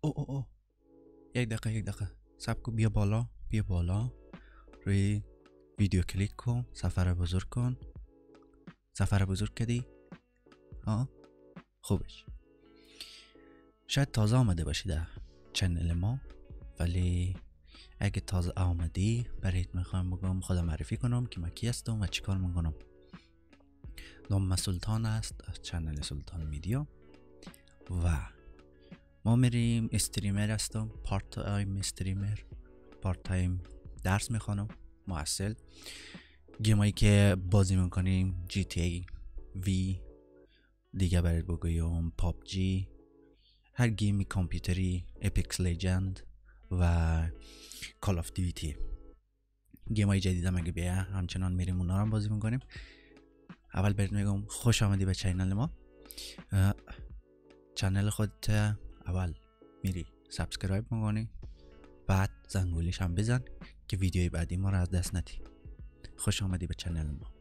او یک دقیقه صبر کن. بیا بالا روی ویدیو کلیک کن. سفر بزرگ کن. سفر بزرگ کردی؟ خوبش. شاید تازه آمده باشی در چنل ما، ولی اگه تازه آمدی برایت میخوام بگم خودم معرفی کنم که من کی هستم و چیکار میکنم. نام سلطان است از چنل سلطان میدیا و ما میریم استریمر هستم. پارت تایم استریمر، پارت تایم درس میخوانم معسل. گیمایی که بازی میکنیم جی تی ای وی، دیگه برات بگویم پابجی، هر گیمی کامپیوتری، اپیکس لیجند و کال آف دیوتی. گیمای جدید هم اگه بیا همچنان میریم اونا رو بازی میکنیم. اول برات میگم خوش آمدی به چینل ما. چنل خودت اول میری سابسکرایب میکنی، بعد زنگولیش هم بزن که ویدیوی بعدی ما رو از دست ندی. خوش آمدی به چنل ما.